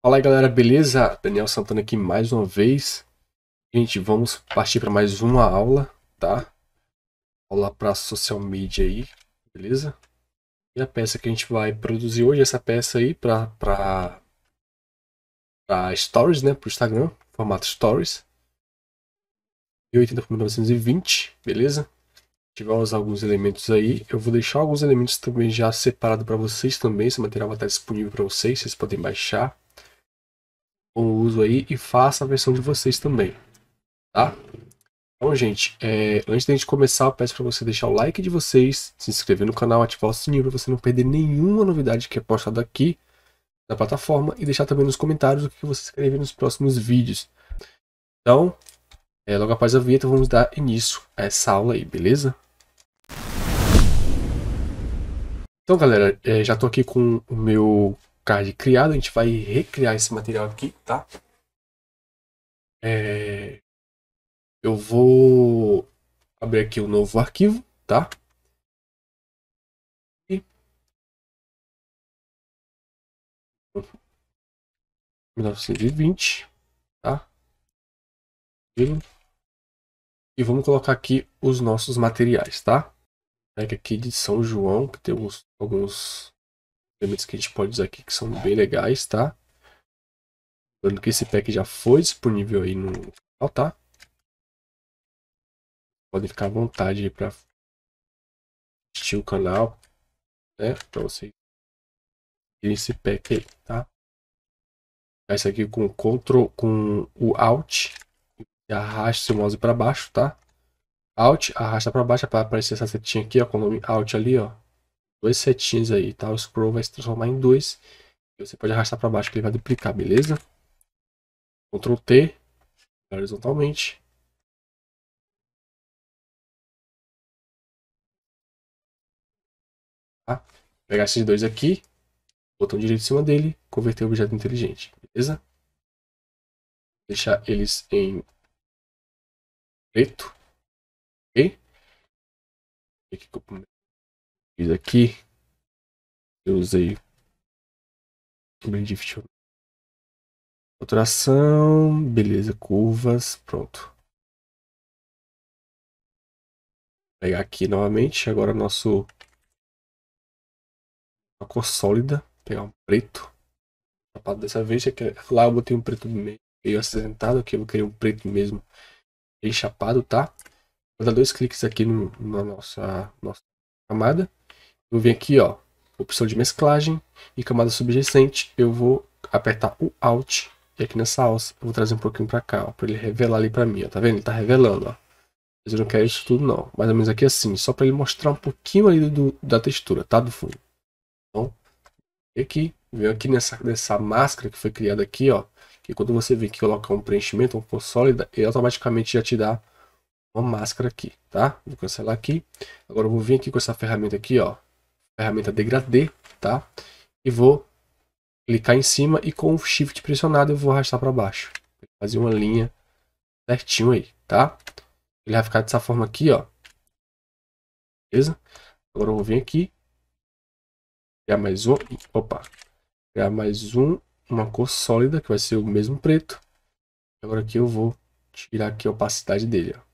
Fala aí galera, beleza? Daniel Santana aqui mais uma vez. Gente, vamos partir para mais uma aula, tá? Aula para social media aí, beleza? E a peça que a gente vai produzir hoje, essa peça aí para Stories, né? Para o Instagram, formato Stories. 1080 por 1920, beleza? A gente vai usar alguns elementos aí. Eu vou deixar alguns elementos também já separado para vocês também. Esse material vai estar disponível para vocês, vocês podem baixar com o uso aí e faça a versão de vocês também, tá? Então, gente, antes da gente começar, eu peço para você deixar o like de vocês, se inscrever no canal, ativar o sininho para você não perder nenhuma novidade que é postada aqui na plataforma e deixar também nos comentários o que você quer ver nos próximos vídeos. Então, logo após a vinheta, vamos dar início a essa aula aí, beleza? Então, galera, já estou aqui com o meu card criado, a gente vai recriar esse material aqui, tá? Eu vou abrir aqui um novo arquivo, tá? 1920, tá? E vamos colocar aqui os nossos materiais, tá? Pega aqui de São João, que tem alguns elementos que a gente pode usar aqui que são bem legais, tá? Lembrando que esse pack já foi disponível aí no canal, tá? Podem ficar à vontade aí para assistir o canal, né? Para vocês terem esse pack aí, tá? Esse aqui com o Alt e arraste seu mouse para baixo, tá? Alt, arrasta para baixo para aparecer essa setinha aqui, ó, com o nome Alt ali, ó. Duas setinhas aí, tá? O scroll vai se transformar em dois. E você pode arrastar para baixo que ele vai duplicar, beleza? Ctrl T, horizontalmente. Tá? Pegar esses dois aqui, botão direito em cima dele, converter o objeto inteligente, beleza? Deixar eles em preto, ok? O que eu fiz aqui? Eu usei o Blend Diffusion. Saturação, beleza, curvas, pronto. Vou pegar aqui novamente, agora a cor sólida, pegar um preto. Dessa vez, lá eu botei um preto meio acinzentado, aqui eu vou querer um preto mesmo, bem chapado, tá? Vou dar dois cliques aqui na nossa camada. Eu venho aqui, ó, opção de mesclagem e camada subjacente. Eu vou apertar o Alt e aqui nessa alça eu vou trazer um pouquinho para cá, ó, para ele revelar ali para mim, ó, tá vendo? Ele tá revelando, ó. Mas eu não quero isso tudo não, mais ou menos aqui assim, só para ele mostrar um pouquinho ali da textura, tá? Do fundo. Então, aqui, venho aqui nessa máscara que foi criada aqui, ó, que quando você vem aqui colocar um preenchimento, uma cor sólida, ele automaticamente já te dá uma máscara aqui, tá? Vou cancelar aqui. Agora eu vou vir aqui com essa ferramenta aqui, ó, ferramenta degradê, tá? E vou clicar em cima e com o Shift pressionado eu vou arrastar para baixo. Fazer uma linha certinho aí, tá? Ele vai ficar dessa forma aqui, ó. Beleza? Agora eu vou vir aqui. Criar mais um. Opa. Criar mais uma cor sólida, que vai ser o mesmo preto. Agora aqui eu vou tirar aqui a opacidade dele, ó.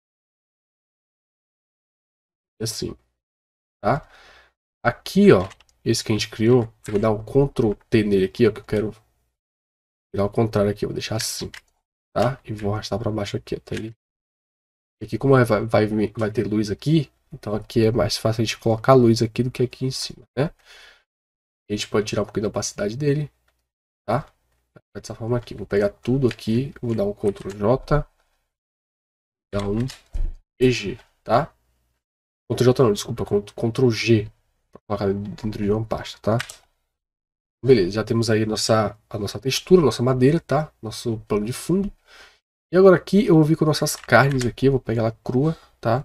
Assim, tá? Aqui, ó, esse que a gente criou, eu vou dar um Ctrl T nele aqui, ó, que eu quero virar ao contrário aqui, eu vou deixar assim, tá? E vou arrastar para baixo aqui, até ele. Aqui como vai ter luz aqui, então aqui é mais fácil a gente colocar luz aqui do que aqui em cima, né? A gente pode tirar um pouquinho da opacidade dele, tá? Dessa forma aqui, vou pegar tudo aqui, vou dar um Ctrl J, dar um EG, tá? Ctrl J não, desculpa, Ctrl G, para colocar dentro de uma pasta, tá? Beleza, já temos aí a nossa textura, nossa madeira, tá? Nosso plano de fundo. E agora aqui eu vou vir com nossas carnes aqui, eu vou pegar ela crua, tá?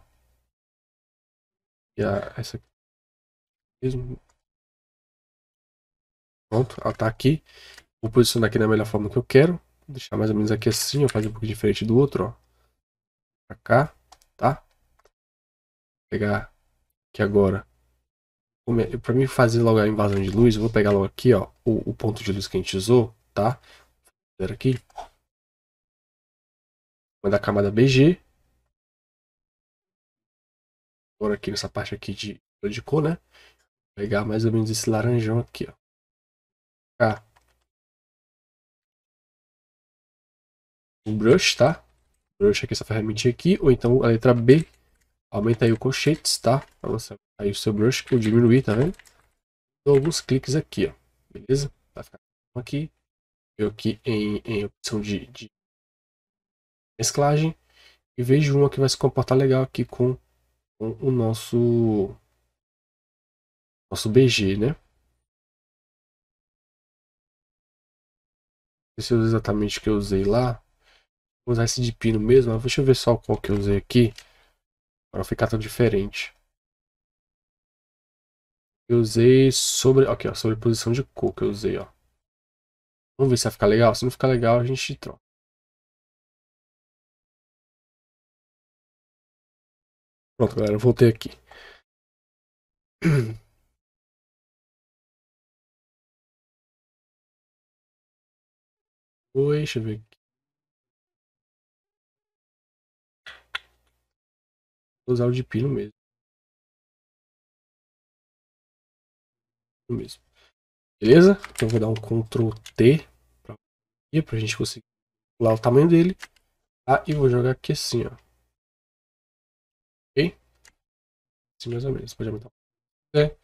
E essa aqui mesmo. Pronto, ela tá aqui. Vou posicionar aqui da melhor forma que eu quero. Vou deixar mais ou menos aqui assim, ó, fazer um pouco diferente do outro, ó. Pra cá, tá? Vou pegar aqui agora. Pra mim fazer logo a invasão de luz, eu vou pegar logo aqui, ó, o ponto de luz que a gente usou. tá? Vou aqui. Vou dar a camada BG. Agora aqui nessa parte aqui de cor, né? Vou pegar mais ou menos esse laranjão aqui, ó. Tá. O brush, tá? Brush aqui, essa ferramentinha aqui. Ou então a letra B. Aumenta aí o colchetes, tá? Pra você aí o seu brush ou diminuir, tá vendo? Dou alguns cliques aqui, ó. Beleza? Vai ficar aqui. Eu aqui em opção de mesclagem. E vejo uma que vai se comportar legal aqui com o nosso BG, né? Não sei exatamente o que eu usei lá. Vou usar esse de pino mesmo. Mas deixa eu ver só qual que eu usei aqui. Para não ficar tão diferente. Eu usei sobre. Aqui, ó. Sobreposição de cor que eu usei, ó. Vamos ver se vai ficar legal. Se não ficar legal, a gente troca. Pronto, galera. Eu voltei aqui. Oi, deixa eu ver aqui. Vou usar o de pino mesmo. Mesmo. Beleza? Então eu vou dar um Ctrl T pra gente conseguir pular o tamanho dele. Ah, e vou jogar aqui assim, ó. Ok? Assim mais ou menos. Pode aumentar. É.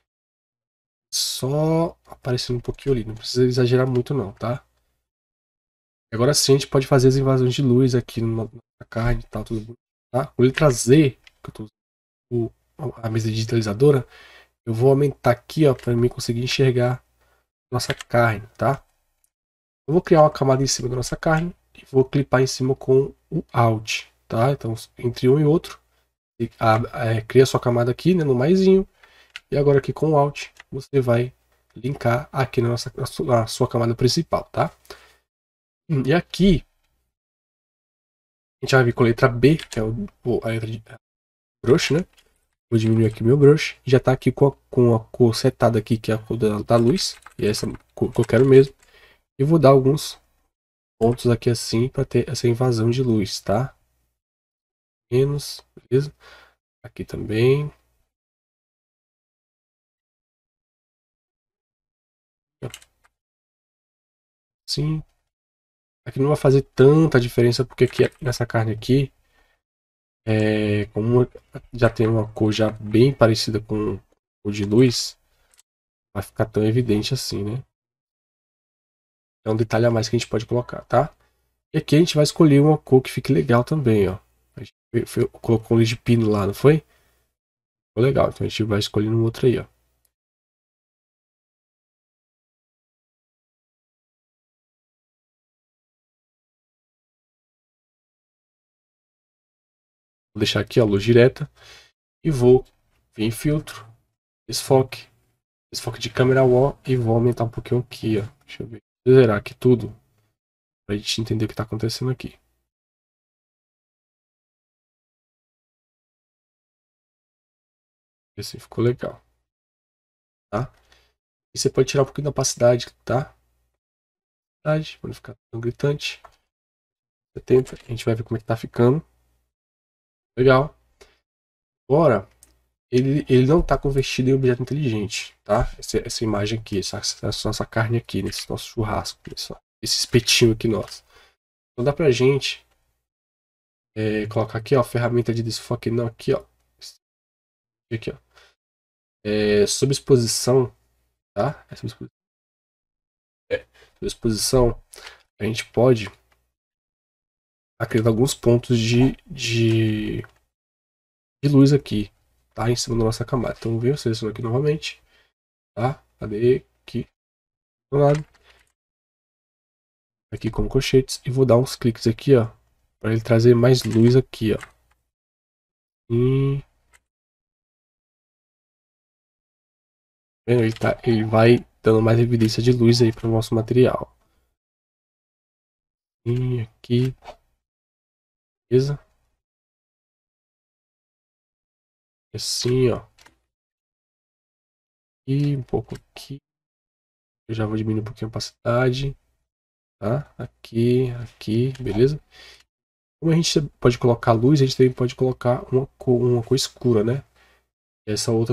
Só aparecendo um pouquinho ali. Não precisa exagerar muito não, tá? Agora sim a gente pode fazer as invasões de luz aqui na carne e tal, tudo bom, tá? Com letra Z, que eu tô usando a mesa digitalizadora, eu vou aumentar aqui, ó, para mim conseguir enxergar nossa carne, tá? Eu vou criar uma camada em cima da nossa carne e vou clipar em cima com o Alt, tá? Então, entre um e outro, cria sua camada aqui, né, no maisinho, e agora aqui com o Alt, você vai linkar aqui na sua camada principal, tá? E aqui, a gente vai vir com a letra B, que é a letra de brush, né? Vou diminuir aqui meu brush. Já tá aqui com a cor setada aqui, que é a cor da luz. E é essa cor que eu quero mesmo. E vou dar alguns pontos aqui assim para ter essa invasão de luz, tá? Menos, beleza? Aqui também. Sim. Aqui não vai fazer tanta diferença porque aqui nessa carne aqui, como já tem uma cor já bem parecida com o de luz, vai ficar tão evidente assim, né? É um detalhe a mais que a gente pode colocar, tá? E aqui a gente vai escolher uma cor que fique legal também, ó. A gente colocou luz de pino lá, não foi? Ficou legal, então a gente vai escolhendo um outro aí, ó. Vou deixar aqui a luz direta e vou vir em filtro, desfoque, desfoque de câmera raw e vou aumentar um pouquinho aqui, ó. Deixa eu ver. Vou zerar aqui tudo pra gente entender o que tá acontecendo aqui. Assim ficou legal, tá? E você pode tirar um pouquinho da opacidade, tá? Para não ficar tão gritante. 70, a gente vai ver como é que tá ficando. Legal. Agora, ele não está convertido em objeto inteligente, tá? Essa imagem aqui, essa nossa carne aqui, nesse nosso churrasco, esse espetinho aqui nosso. Então dá pra gente colocar aqui, ó, ferramenta de desfoque, não, aqui, ó. Aqui, ó. Sob exposição, tá? Sob exposição, a gente pode acrescentar alguns pontos de luz aqui, tá? Em cima da nossa camada. Então, eu seleciono aqui novamente, tá? Cadê? Aqui, do lado. Aqui como colchetes. E vou dar uns cliques aqui, ó. Para ele trazer mais luz aqui, ó. E... ele vai dando mais evidência de luz aí para o nosso material. E aqui, beleza? Assim, ó. E um pouco aqui. Eu já vou diminuir um pouquinho a opacidade. tá? Aqui, beleza? Como a gente pode colocar luz, a gente também pode colocar uma cor escura, né? Essa outra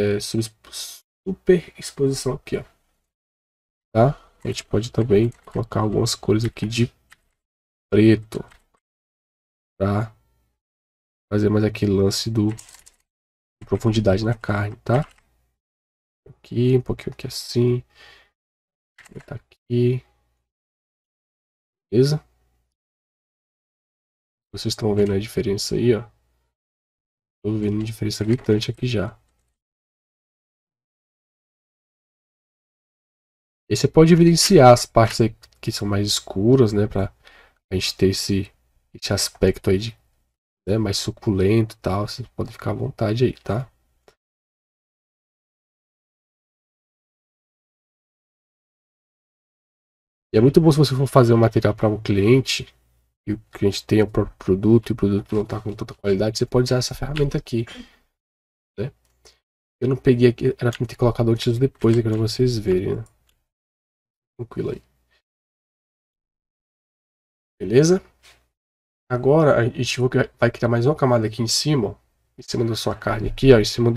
super exposição aqui, ó, tá? A gente pode também colocar algumas cores aqui de preto, tá? Fazer mais aquele lance de profundidade na carne, tá? Aqui, um pouquinho aqui assim, botar aqui, beleza? Vocês estão vendo a diferença aí, ó? Tô vendo uma diferença gritante aqui já. E você pode evidenciar as partes aí que são mais escuras, né? Pra a gente ter esse aspecto aí de, né, mais suculento e tal. Você pode ficar à vontade aí, tá? E é muito bom se você for fazer um material para um cliente e o cliente tem o próprio produto e o produto não está com tanta qualidade, você pode usar essa ferramenta aqui, né? Eu não peguei aqui, era para ter colocado antes ou depois aqui para vocês verem, né? Tranquilo aí. Beleza? Agora a gente vai criar mais uma camada aqui ó, em cima da sua carne aqui, ó, em cima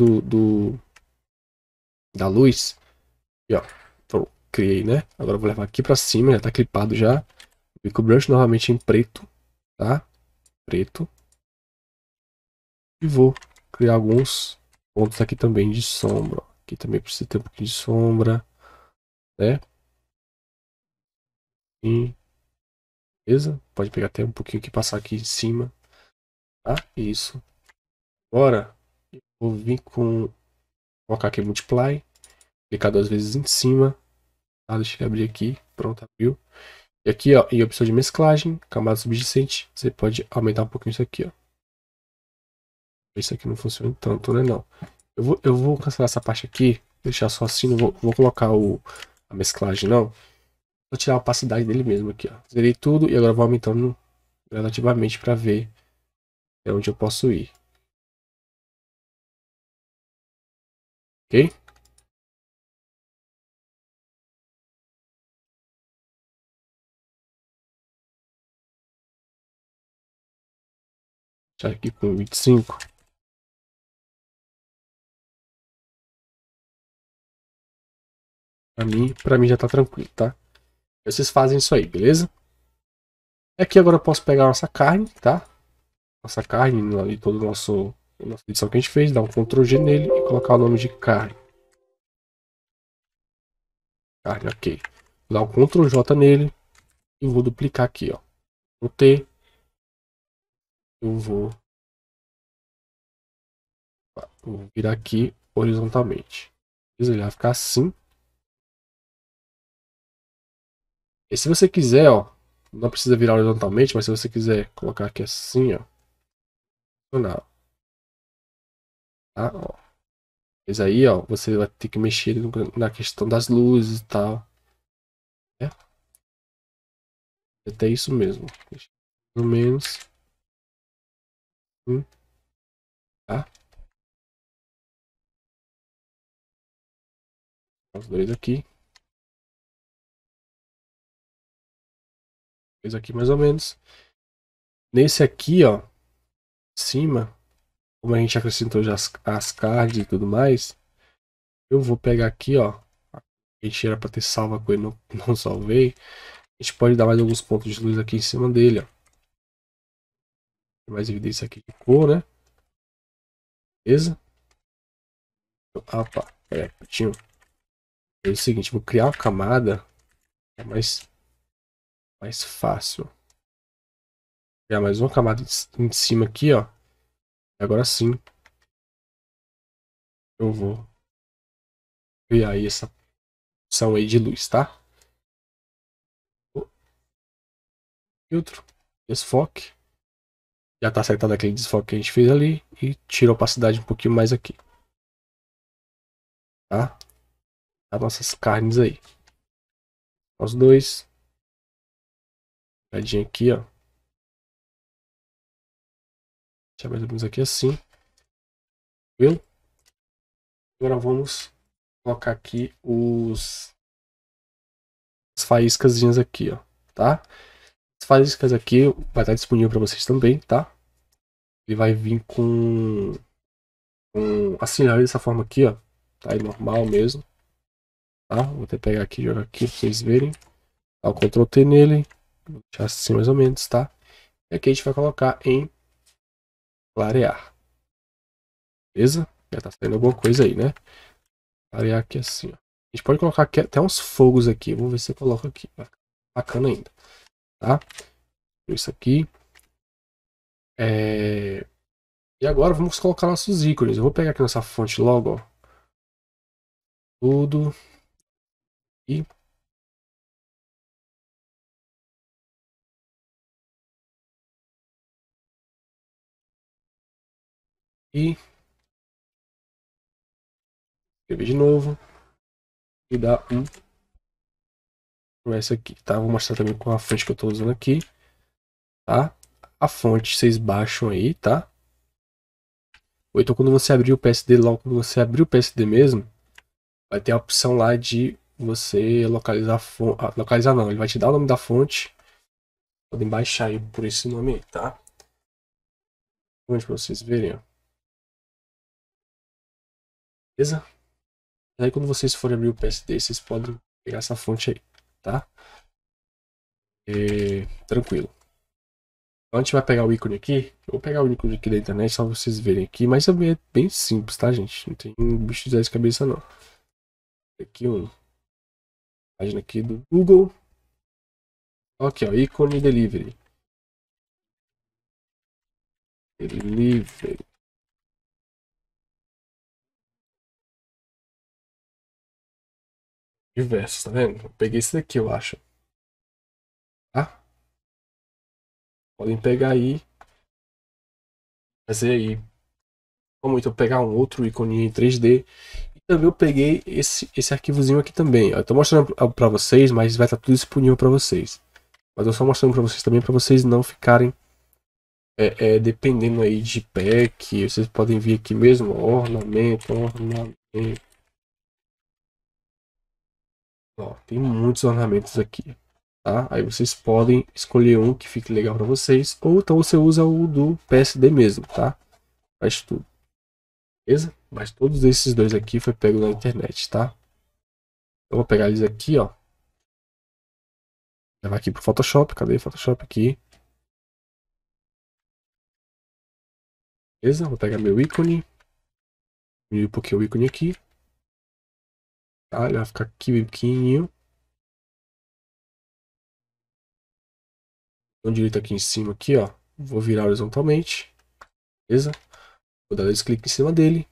da luz. E ó, então, criei, né? Agora eu vou levar aqui para cima, já tá clipado já. Pico o brush novamente em preto, tá? Preto. E vou criar alguns pontos aqui também de sombra. Aqui também precisa ter um pouquinho de sombra, né? E, beleza? Pode pegar até um pouquinho aqui e passar aqui em cima, tá? Isso. Agora, eu vou vir com... colocar aqui Multiply. Clicar duas vezes em cima. Tá? Deixa eu abrir aqui. Pronto, abriu. E aqui, ó, em opção de mesclagem, camada subjacente, você pode aumentar um pouquinho isso aqui, ó. Isso aqui não funciona tanto, né? Não. Eu vou cancelar essa parte aqui, deixar só assim, não vou colocar a mesclagem, não. Vou tirar a opacidade dele mesmo aqui, ó. Zerei tudo e agora vou aumentando relativamente para ver até onde eu posso ir. Ok? Já aqui com 25. Pra mim já tá tranquilo, tá? Vocês fazem isso aí, beleza? Aqui agora eu posso pegar a nossa carne, tá? Nossa carne e todo o a nossa edição que a gente fez, dar um Ctrl G nele e colocar o nome de carne. Carne, ok. Vou dar um Ctrl J nele e vou duplicar aqui, ó. No T, eu vou virar aqui horizontalmente. Ele vai ficar assim. E se você quiser, ó, não precisa virar horizontalmente, mas se você quiser colocar aqui assim, ó, funcionar, tá? Ó. Mas aí, ó, você vai ter que mexer na questão das luzes e tal, né? Até isso mesmo. Pelo menos, tá? Os dois aqui. Dois aqui mais ou menos. Nesse aqui, ó, em cima, como a gente acrescentou já as cards e tudo mais, eu vou pegar aqui, ó. A gente era pra ter salvo a coisa, não salvei. A gente pode dar mais alguns pontos de luz aqui em cima dele, ó. Tem mais evidência aqui de cor, né? Beleza? Opa, peraí, rapidinho. É o seguinte, vou criar uma camada que é mais fácil. Vou criar mais uma camada em cima aqui, ó. E agora sim, eu vou criar aí essa opção aí de luz, tá? Filtro, desfoque. Já tá acertado aquele desfoque que a gente fez ali. E tira a opacidade um pouquinho mais aqui. Tá? As nossas carnes aí. Os dois. Olhadinha aqui, ó. Deixa mais ou menos aqui assim. Viu? Agora vamos colocar aqui as faíscazinhas aqui, ó. tá? As faíscas aqui vai estar disponível para vocês também, tá? Ele vai vir com assim, dessa forma aqui, ó. Tá aí normal mesmo, tá? Vou até pegar aqui e jogar aqui pra vocês verem. Dá o Ctrl T nele, vou deixar assim mais ou menos, tá? E aqui a gente vai colocar em clarear, beleza? Já tá saindo alguma coisa aí, né? Clarear aqui assim, ó. A gente pode colocar aqui até uns fogos aqui, vamos ver se eu coloco aqui, vai ficar bacana ainda, tá? Isso aqui. E agora vamos colocar nossos ícones. Eu vou pegar aqui nossa fonte logo, ó. Tudo. E escrever de novo. E dar um com essa aqui, tá? Vou mostrar também com a fonte que eu tô usando aqui, tá? A fonte vocês baixam aí, tá? Ou então quando você abrir o PSD, logo quando você abrir o PSD mesmo, vai ter a opção lá de você localizar a fonte. Localizar não, ele vai te dar o nome da fonte. Podem baixar aí por esse nome aí, tá? Fonte pra vocês verem, ó. Beleza? E aí quando vocês forem abrir o PSD, vocês podem pegar essa fonte aí, tá? Tranquilo. Então a gente vai pegar o ícone aqui. Eu vou pegar o ícone aqui da internet só pra vocês verem aqui. Mas também é bem simples, tá, gente? Não tem um bicho de 10 cabeça, não. Aqui uma página aqui do Google. Aqui, ó. Ícone Delivery. Delivery. Diversos, tá vendo? Eu peguei esse daqui, eu acho. Tá? Podem pegar aí. Fazer aí. Como então pegar um outro ícone em 3D. E também eu peguei esse arquivozinho aqui também. Eu tô mostrando pra vocês, mas vai estar tudo disponível pra vocês. Mas eu só mostrando pra vocês também, pra vocês não ficarem dependendo aí de pack. Vocês podem vir aqui mesmo, ornamento. Ó, tem muitos ornamentos aqui, tá? Aí vocês podem escolher um que fique legal para vocês, ou então você usa o do PSD mesmo, tá? Faz tudo, beleza? Mas todos esses dois aqui foi pego na internet, tá? Eu vou pegar eles aqui, ó. Levar aqui pro Photoshop. Cadê o Photoshop aqui? Beleza? Vou pegar meu ícone. Diminuir um pouquinho o ícone aqui. Tá? Ele vai ficar aqui bem pequenininho. Então direito aqui em cima aqui, ó. Vou virar horizontalmente. Beleza? Vou dar dois cliques em cima dele.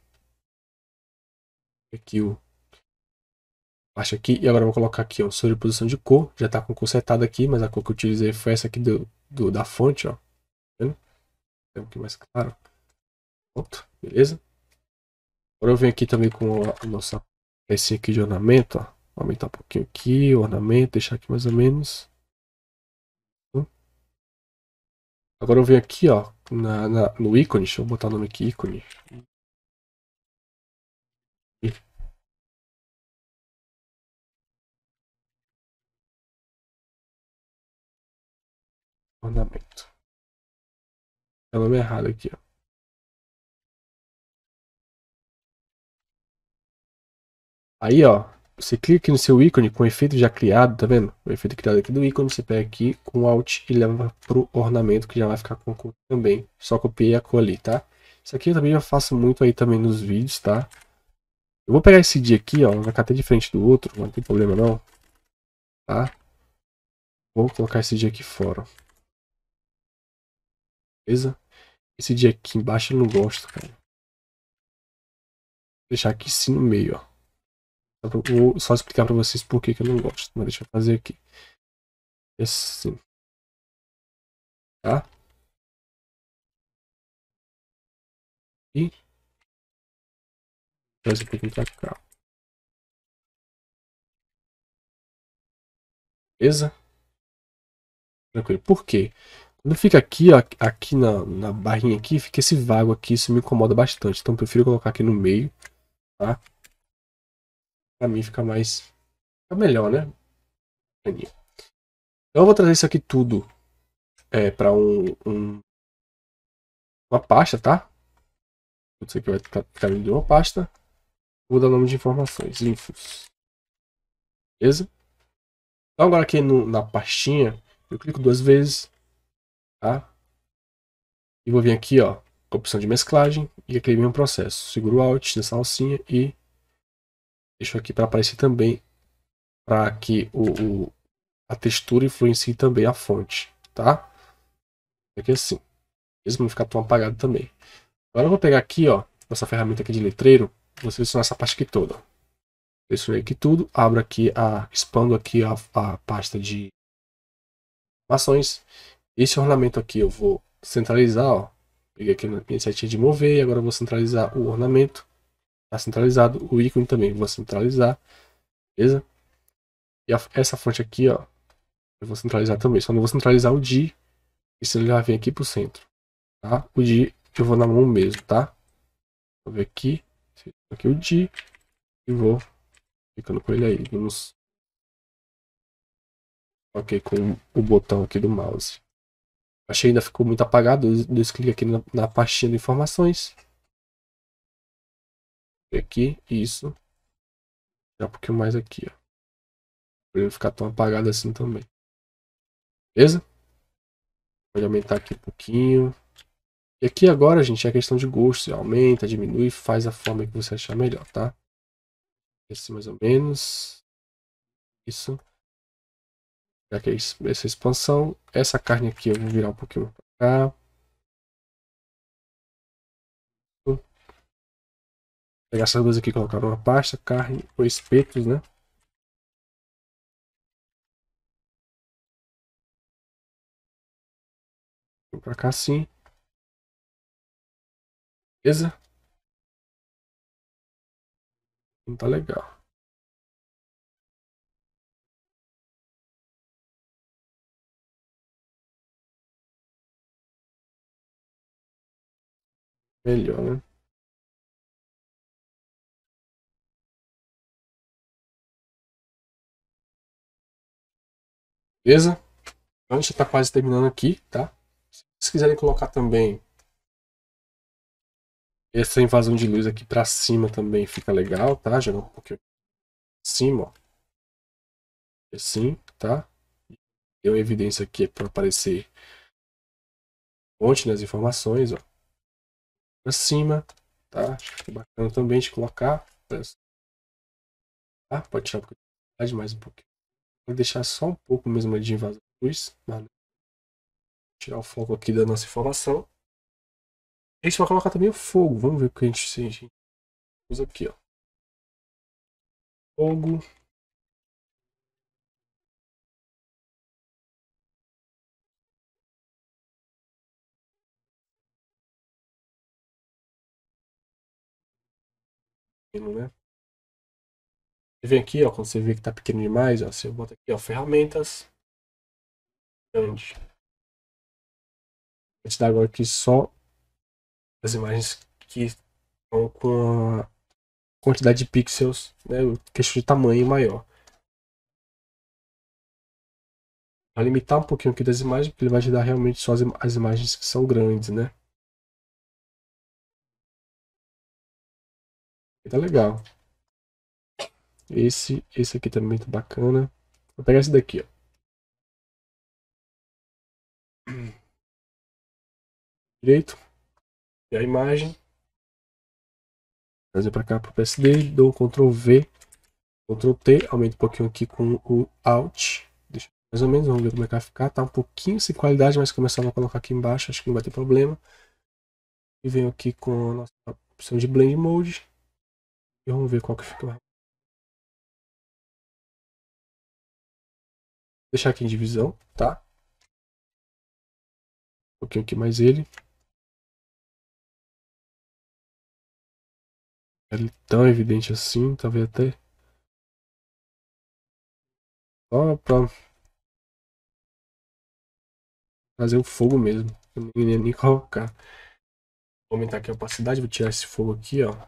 Aqui o acho aqui, e agora eu vou colocar aqui, ó, sobreposição de cor, já tá com cor setada aqui, mas a cor que eu utilizei foi essa aqui da fonte, ó, tá vendo? É um pouquinho mais claro, pronto, beleza? Agora eu venho aqui também com a nossa pecinha aqui de ornamento, ó, aumentar um pouquinho aqui, o ornamento, deixar aqui mais ou menos. Agora eu venho aqui, ó, no ícone, deixa eu botar o nome aqui, ícone. Ornamento. É o nome errado aqui, ó. Aí, ó, você clica aqui no seu ícone com o efeito já criado, tá vendo? O efeito criado aqui do ícone, você pega aqui com o Alt e leva pro ornamento, que já vai ficar com a cor também. Só copiei a cor ali, tá? Isso aqui eu também já faço muito aí também nos vídeos, tá? Eu vou pegar esse dia aqui, ó, vai ficar até de frente do outro, não tem problema não, tá? Vou colocar esse dia aqui fora, beleza? Esse dia aqui embaixo eu não gosto, cara. Vou deixar aqui sim no meio, ó. Vou só explicar pra vocês por que eu não gosto, mas deixa eu fazer aqui. Assim, tá? E traz um pouquinho pra cá. Beleza? Tranquilo. Por quê? Quando fica aqui, ó, aqui na barrinha aqui, fica esse vago aqui, isso me incomoda bastante. Então eu prefiro colocar aqui no meio, tá? Pra mim fica mais... Fica melhor, né? Então eu vou trazer isso aqui tudo para uma pasta, tá? Isso aqui vai ficar dentro de uma pasta. Vou dar o nome de informações, infos. Beleza? Então agora aqui na pastinha, eu clico 2 vezes, tá? E vou vir aqui, ó, com a opção de mesclagem e aquele mesmo processo. Seguro o Alt nessa alcinha e deixo aqui para aparecer também, para que a textura influencie também a fonte, tá? Aqui assim, mesmo não ficar tão apagado também. Agora eu vou pegar aqui, ó, nossa ferramenta aqui de letreiro, vou selecionar essa parte aqui toda. Selecionei aqui tudo, abro aqui, expando aqui a pasta de informações. Esse ornamento aqui eu vou centralizar, ó. Peguei aqui na minha setinha de mover e agora eu vou centralizar o ornamento. Está centralizado. O ícone também vou centralizar. Beleza? E essa fonte aqui, ó, eu vou centralizar também. Só não vou centralizar o DI, e senão ele já vem aqui pro centro. Tá? O DI eu vou na mão mesmo, tá? Vou ver aqui. Aqui o DI. E vou ficando com ele aí. Vamos. Ok, com o botão aqui do mouse. Achei que ainda ficou muito apagado. Dois cliques aqui na pastinha de informações. Aqui, isso. Já um pouquinho mais aqui, ó. Pra ele não ficar tão apagado assim também. Beleza? Pode aumentar aqui um pouquinho. E aqui agora, gente, é questão de gosto. Você aumenta, diminui, faz a forma que você achar melhor, tá? Esse mais ou menos. Isso. Já que é essa expansão. Essa carne aqui eu vou virar um pouquinho pra cá. Vou pegar essas duas aqui e colocar numa pasta. Carne ou espetos, né? Vou pra cá assim. Beleza? Não tá legal. Melhor, né? Beleza? Então a gente já tá quase terminando aqui, tá? Se vocês quiserem colocar também essa invasão de luz aqui pra cima também fica legal, tá? Jogar um pouquinho pra cima, ó. Assim, tá? Deu uma evidência aqui para aparecer fonte nas informações, ó. Pra cima, tá? Acho que fica bacana também de colocar. Tá? Pode tirar um pouquinho mais um pouquinho. Vou deixar só um pouco mesmo de invasão de luz. Tirar o foco aqui da nossa informação. A gente vai colocar também o fogo. Vamos ver o que a gente usa aqui, ó. Fogo. Né? Você vem aqui, ó, quando você vê que tá pequeno demais, ó, você bota aqui, ó, ferramentas. Grande. Vou te dar agora aqui só as imagens que estão com a quantidade de pixels, né, questão de tamanho maior. Vai limitar um pouquinho aqui das imagens, porque ele vai te dar realmente só as imagens que são grandes, né? E tá legal. Esse aqui também tá bacana. Vou pegar esse daqui, ó. Direito. E a imagem. Trazer para cá pro PSD. Dou um Ctrl V. Ctrl T. Aumento um pouquinho aqui com o Alt. Deixa mais ou menos. Vamos ver como é que vai ficar. Tá um pouquinho sem qualidade, mas começando a colocar aqui embaixo. Acho que não vai ter problema. E venho aqui com a nossa opção de Blend Mode. E vamos ver qual que fica. Vou deixar aqui em divisão, tá? Um pouquinho aqui mais ele. Ele tão evidente assim, talvez até só pra fazer o fogo mesmo. Eu nem ia nem colocar. Vou aumentar aqui a opacidade, vou tirar esse fogo aqui, ó.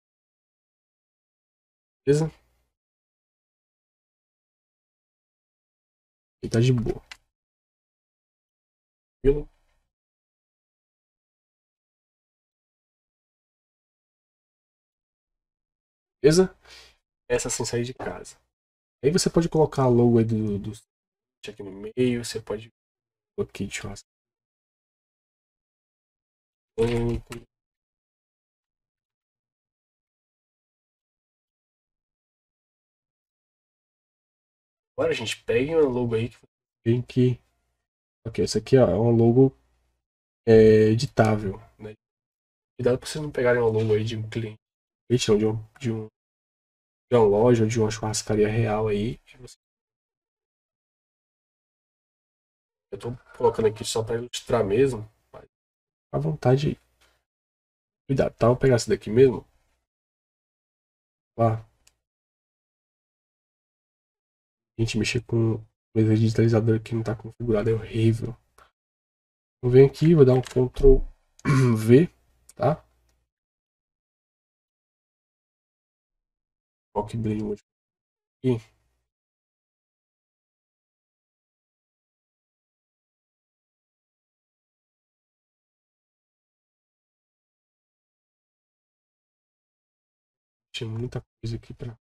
Beleza? E tá de boa. Tranquilo? Beleza? Essa sem sair de casa. Aí você pode colocar a logo aí do aqui no meio. Você pode colocar aqui, deixa eu agora, gente, pegue uma logo aí que tem que. Ok, essa aqui ó, é uma logo editável, né? Cuidado pra vocês não pegarem uma logo aí de um cliente, não, de uma loja ou de uma churrascaria real aí. Eu tô colocando aqui só pra ilustrar mesmo. Mas à vontade aí. Cuidado, tá? Vou pegar essa daqui mesmo. Lá. A gente mexer com mesa digitalizador que não tá configurado, é horrível. Vou vir aqui, vou dar um Ctrl V, tá? Foque Blade Mode aqui. Tinha muita coisa aqui pra.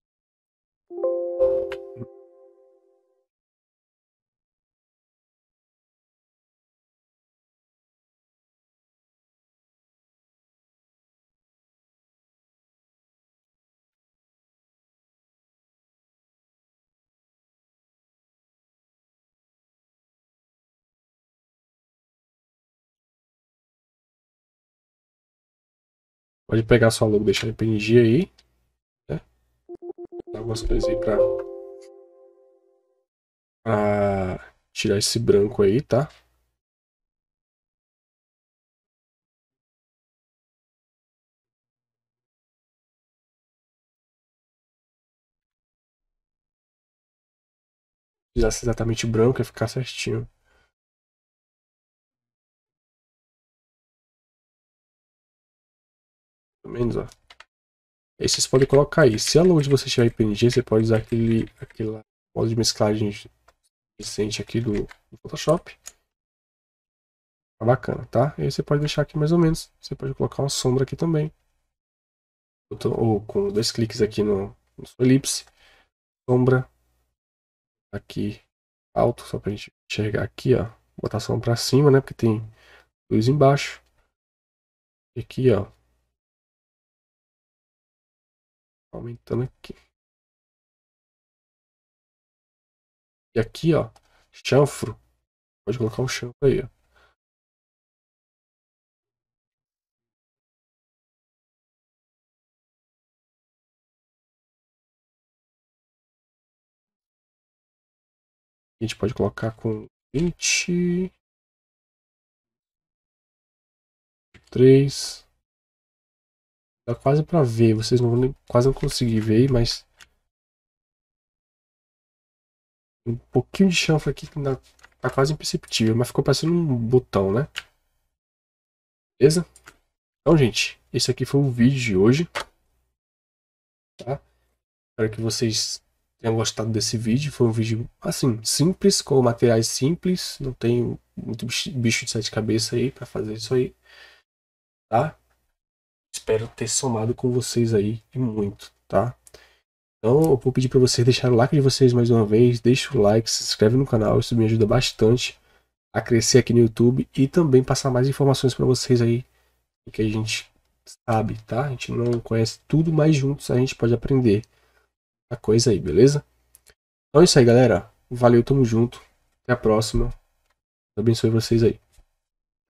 Pode pegar sua logo, deixar em PNG aí, né? Dar algumas coisas aí pra tirar esse branco aí, tá? Fizesse exatamente branco, ia ficar certinho. Pelo menos, ó. Aí vocês podem colocar aí. Se a logo de vocês tiver em PNG, você pode usar aquele modo de mesclagem recente aqui do Photoshop. Tá bacana, tá? E aí você pode deixar aqui mais ou menos. Você pode colocar uma sombra aqui também. Ou com dois cliques aqui no sua elipse. Sombra. Aqui alto, só pra gente enxergar aqui, ó. Botar a sombra pra cima, né? Porque tem luz embaixo. E aqui, ó. Aumentando aqui. E aqui, ó. Chanfro. Pode colocar um chanfro aí, ó. A gente pode colocar com 23. Dá quase pra ver. Vocês não vão quase não conseguir ver, mas um pouquinho de chanfro aqui que ainda tá quase imperceptível, mas ficou parecendo um botão, né? Beleza? Então, gente, esse aqui foi o vídeo de hoje, tá? Espero que vocês tenham gostado desse vídeo. Foi um vídeo, assim, simples, com materiais simples. Não tem muito bicho de sete cabeças aí pra fazer isso aí, tá? Espero ter somado com vocês aí e muito, tá? Então eu vou pedir para vocês deixarem o like de vocês mais uma vez. Deixa o like, se inscreve no canal, isso me ajuda bastante a crescer aqui no YouTube e também passar mais informações para vocês aí, que a gente sabe, tá? A gente não conhece tudo, mas juntos a gente pode aprender a coisa aí, beleza? Então é isso aí, galera. Valeu, tamo junto. Até a próxima. Deus abençoe vocês aí.